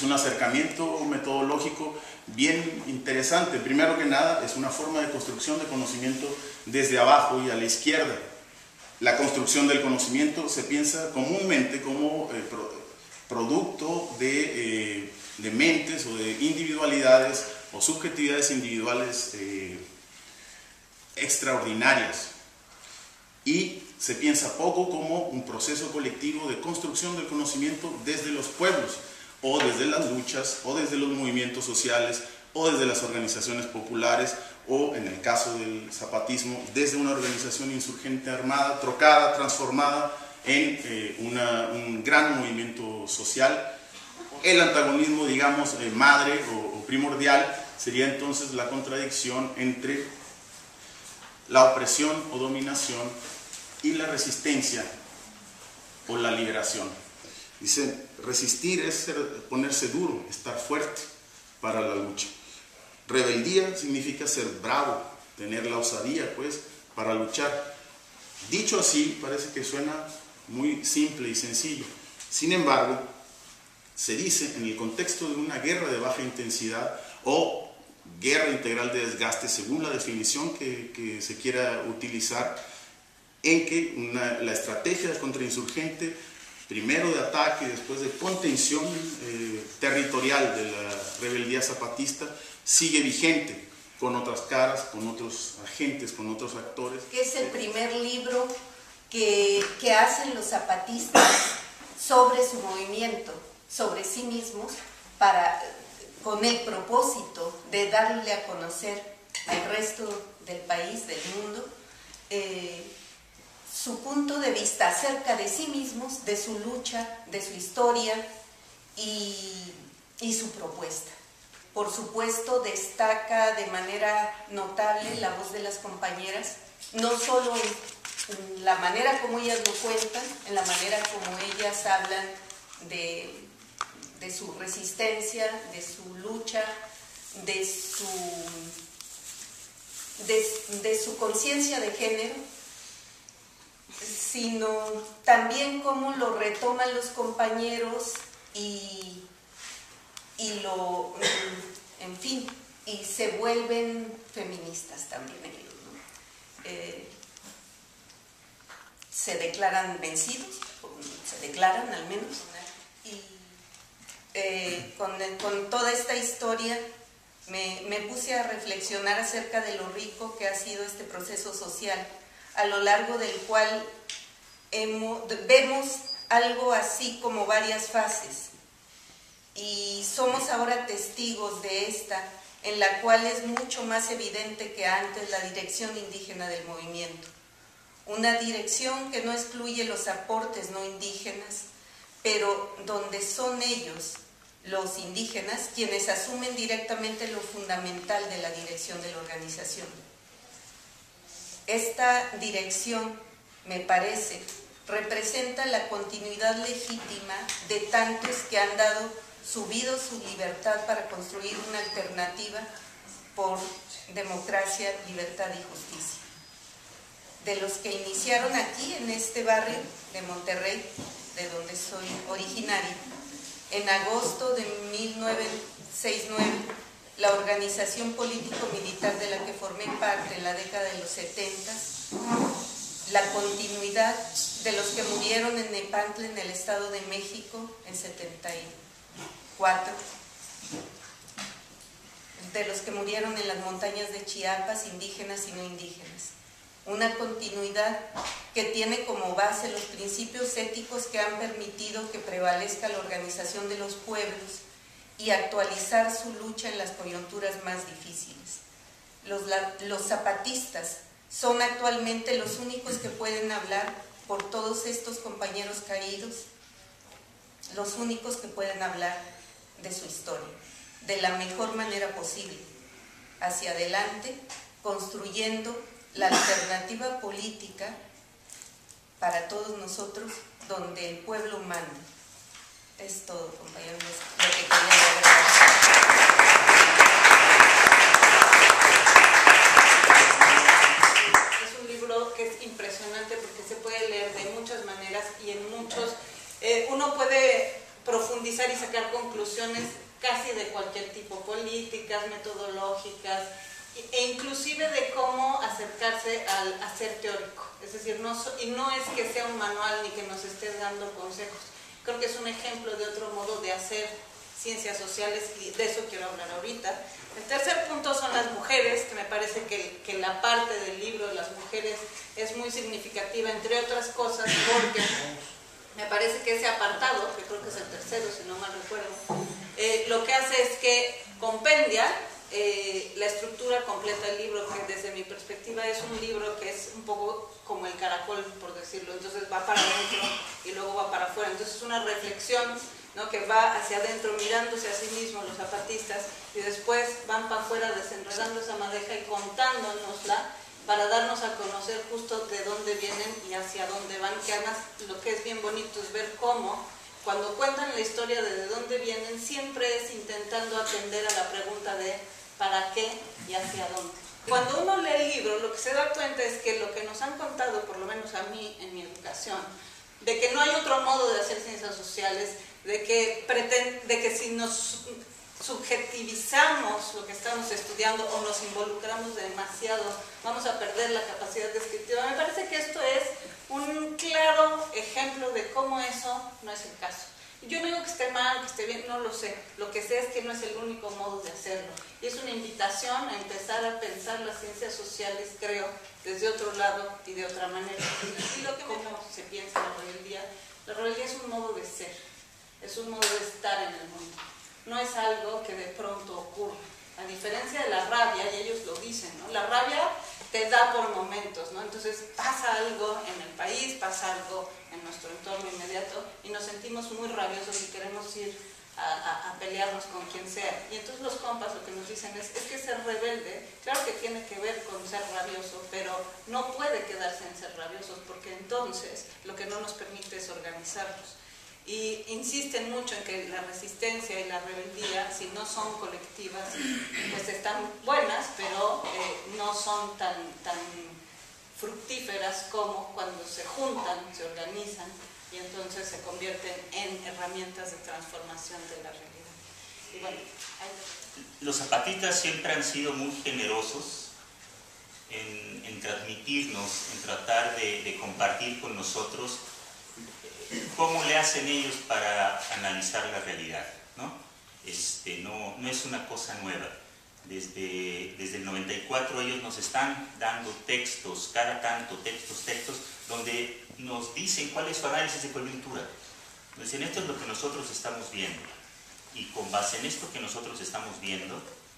Es un acercamiento metodológico bien interesante. Primero que nada, es una forma de construcción de conocimiento desde abajo y a la izquierda. La construcción del conocimiento se piensa comúnmente como producto de mentes o de individualidades o subjetividades individuales extraordinarias. Y se piensa poco como un proceso colectivo de construcción del conocimiento desde los pueblos, o desde las luchas, o desde los movimientos sociales, o desde las organizaciones populares, o en el caso del zapatismo, desde una organización insurgente armada, trocada, transformada en un gran movimiento social. El antagonismo, digamos, madre o primordial, sería entonces la contradicción entre la opresión o dominación y la resistencia o la liberación. Dice, resistir es ponerse duro, estar fuerte para la lucha. Rebeldía significa ser bravo, tener la osadía, pues, para luchar. Dicho así, parece que suena muy simple y sencillo. Sin embargo, se dice en el contexto de una guerra de baja intensidad o guerra integral de desgaste, según la definición que se quiera utilizar, en que la estrategia del contrainsurgente, primero de ataque y después de contención territorial de la rebeldía zapatista, sigue vigente, con otras caras, con otros agentes, con otros actores. Que es el primer libro que hacen los zapatistas sobre su movimiento, sobre sí mismos, con el propósito de darle a conocer al resto del país, del mundo, su punto de vista acerca de sí mismos, de su lucha, de su historia y su propuesta. Por supuesto, destaca de manera notable la voz de las compañeras, no solo en la manera como ellas lo cuentan, en la manera como ellas hablan de su resistencia, de su lucha, de su conciencia de género, sino también cómo lo retoman los compañeros y se vuelven feministas también ellos, ¿no? Se declaran vencidos, se declaran al menos, y con toda esta historia me puse a reflexionar acerca de lo rico que ha sido este proceso social, a lo largo del cual vemos algo así como varias fases, y somos ahora testigos de esta, en la cual es mucho más evidente que antes la dirección indígena del movimiento. Una dirección que no excluye los aportes no indígenas, pero donde son ellos, los indígenas, quienes asumen directamente lo fundamental de la dirección de la organización. Esta dirección, me parece, representa la continuidad legítima de tantos que han dado su vida, su libertad para construir una alternativa por democracia, libertad y justicia. De los que iniciaron aquí, en este barrio de Monterrey, de donde soy originaria, en agosto de 1969, la organización político-militar de la que formé parte en la década de los 70, la continuidad de los que murieron en Nepantla, en el Estado de México, en 74, de los que murieron en las montañas de Chiapas, indígenas y no indígenas. Una continuidad que tiene como base los principios éticos que han permitido que prevalezca la organización de los pueblos y actualizar su lucha en las coyunturas más difíciles. Los zapatistas son actualmente los únicos que pueden hablar por todos estos compañeros caídos, los únicos que pueden hablar de su historia, de la mejor manera posible, hacia adelante, construyendo la alternativa política para todos nosotros, donde el pueblo manda. Es todo, compañeros, lo que quería decir. Es un libro que es impresionante porque se puede leer de muchas maneras y en muchos... uno puede profundizar y sacar conclusiones metodológicas e inclusive de cómo acercarse al hacer teórico. Es decir, no es que sea un manual ni que nos esté dando consejos. Creo que es un ejemplo de otro modo de hacer ciencias sociales y de eso quiero hablar ahorita. El tercer punto son las mujeres, que me parece que la parte del libro de las mujeres es muy significativa, entre otras cosas, porque me parece que ese apartado, que creo que es el tercero, si no mal recuerdo, lo que hace es que compendia la estructura completa del libro, que desde mi perspectiva es un libro que es un poco como el caracol, por decirlo, entonces va para adentro y luego va para afuera, entonces es una reflexión, ¿no?, que va hacia adentro mirándose a sí mismos los zapatistas y después van para afuera desenredando esa madeja y contándonosla para darnos a conocer justo de dónde vienen y hacia dónde van, que además lo que es bien bonito es ver cómo cuando cuentan la historia de dónde vienen siempre es intentando atender a la pregunta de ¿para qué y hacia dónde? Cuando uno lee el libro, lo que se da cuenta es que lo que nos han contado, por lo menos a mí en mi educación, de que no hay otro modo de hacer ciencias sociales, de que si nos subjetivizamos lo que estamos estudiando o nos involucramos demasiado, vamos a perder la capacidad descriptiva. Me parece que esto es un claro ejemplo de cómo eso no es el caso. Yo no digo que esté mal, que esté bien, no lo sé. Lo que sé es que no es el único modo de hacerlo. Y es una invitación a empezar a pensar las ciencias sociales, creo, desde otro lado y de otra manera. Y lo que como se piensa la rebeldía es un modo de ser, es un modo de estar en el mundo. No es algo que de pronto ocurre. A diferencia de la rabia, y ellos lo dicen, ¿no? La rabia te da por momentos, ¿no? Entonces pasa algo en el país, pasa algo en nuestro entorno inmediato y nos sentimos muy rabiosos y queremos ir a pelearnos con quien sea. Y entonces los compas lo que nos dicen es que ser rebelde, claro que tiene que ver con ser rabioso, pero no puede quedarse en ser rabiosos porque entonces lo que no nos permite es organizarnos. Y insisten mucho en que la resistencia y la rebeldía, si no son colectivas, pues están buenas, pero no son tan fructíferas como cuando se juntan, se organizan y entonces se convierten en herramientas de transformación de la realidad. Y bueno, los zapatistas siempre han sido muy generosos en transmitirnos, en tratar de compartir con nosotros cómo le hacen ellos para analizar la realidad, ¿no? No es una cosa nueva. Desde el 94 ellos nos están dando textos, cada tanto textos, donde nos dicen cuál es su análisis de coyuntura. Nos dicen, esto es lo que nosotros estamos viendo. Y con base en esto que nosotros estamos viendo,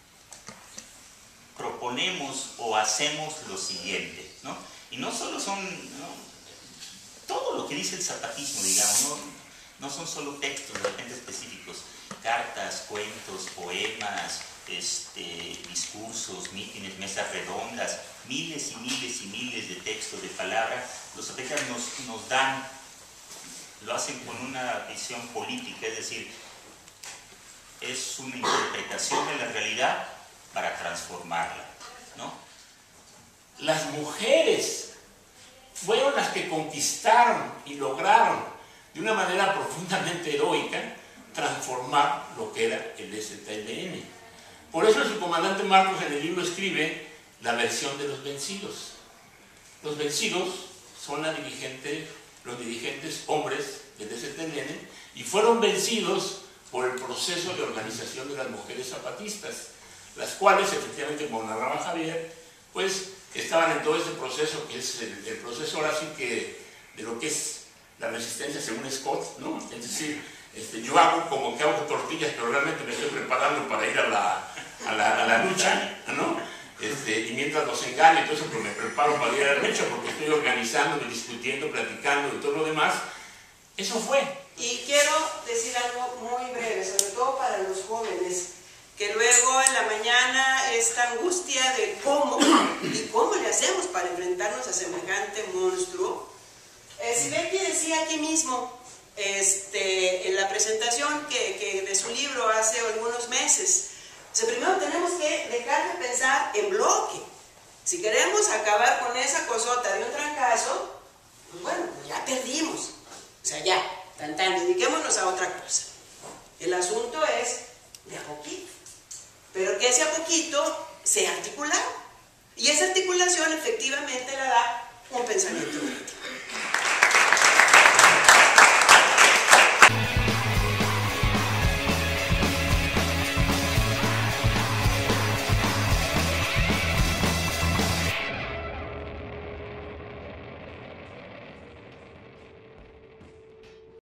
proponemos o hacemos lo siguiente, ¿no? Y no solo son, ¿no?, todo lo que dice el zapatismo, digamos, no son solo textos de repente específicos, cartas, cuentos, poemas, discursos, mítines, mesas redondas, miles y miles y miles de textos, de palabras. Los zapatistas nos dan, lo hacen con una visión política, es decir, es una interpretación de la realidad para transformarla, ¿no? Las mujeres fueron las que conquistaron y lograron de una manera profundamente heroica transformar lo que era el ZLN. Por eso su comandante Marcos en el libro escribe la versión de los vencidos. Los vencidos son los dirigentes hombres del ZLN y fueron vencidos por el proceso de organización de las mujeres zapatistas, las cuales efectivamente, como narraba Javier, pues estaban en todo este proceso que es el proceso ahora sí que de lo que es la resistencia según Scott, ¿no? Es decir, yo hago como que hago tortillas, pero realmente me estoy preparando para ir a la lucha, ¿no? Y mientras los engaño, entonces pues me preparo para ir a la lucha porque estoy organizándome, discutiendo, platicando y todo lo demás. Eso fue. Y quiero decir algo muy breve, sobre todo para los jóvenes, que luego en la mañana esta angustia de cómo le hacemos para enfrentarnos a semejante monstruo. Sibeki decía aquí mismo, en la presentación que de su libro hace algunos meses, primero tenemos que dejar de pensar en bloque. Si queremos acabar con esa cosota de un trancazo, pues bueno, pues ya perdimos. O sea, ya, dediquémonos a otra cosa. El asunto es de a poquito. pero que hace poquito se articularon. Y esa articulación efectivamente la da un pensamiento crítico.